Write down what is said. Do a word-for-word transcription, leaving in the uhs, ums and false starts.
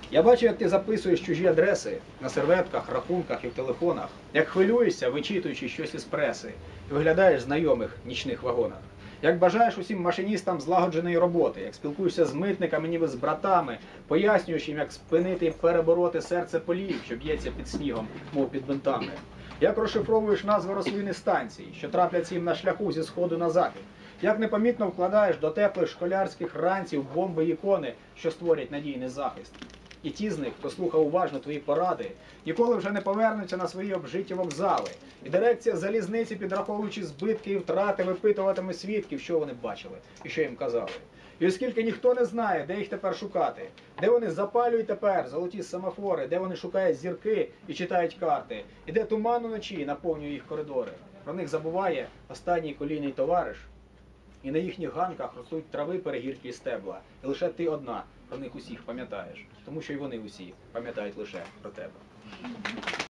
Я бачу, як ти записуєш чужі адреси на серветках, рахунках і в телефонах, як хвилюєшся, вичитуючи щось із преси, і виглядаєш знайомих в нічних вагонах. Як бажаєш усім машиністам злагодженої роботи, як спілкуєшся з митниками, ніби з братами, пояснюєш їм, як спинити і перебороти серце полів, що б'ється під снігом, мов під бинтами. Як розшифровуєш назви рослин і станцій, що трапляться їм на шляху зі сходу на захід. Як непомітно вкладаєш до теплих школярських ранців бомби й ікони, що створять надійний захист. І ті з них, хто слухав уважно твої поради, ніколи вже не повернуться на свої обжиті вокзали. І дирекція залізниці, підраховуючи збитки і втрати, випитуватиме свідків, що вони бачили і що їм казали. І оскільки ніхто не знає, де їх тепер шукати, де вони запалюють тепер золоті семафори, де вони шукають зірки і читають карти, і де туман уночі наповнює їх коридори. Про них забуває останній колійний товариш, і на їхніх ганках ростуть трави, перегірки і стебла. І лише ти одна про них усіх пам'ятаєш, тому що й вони усі пам'ятають лише про тебе.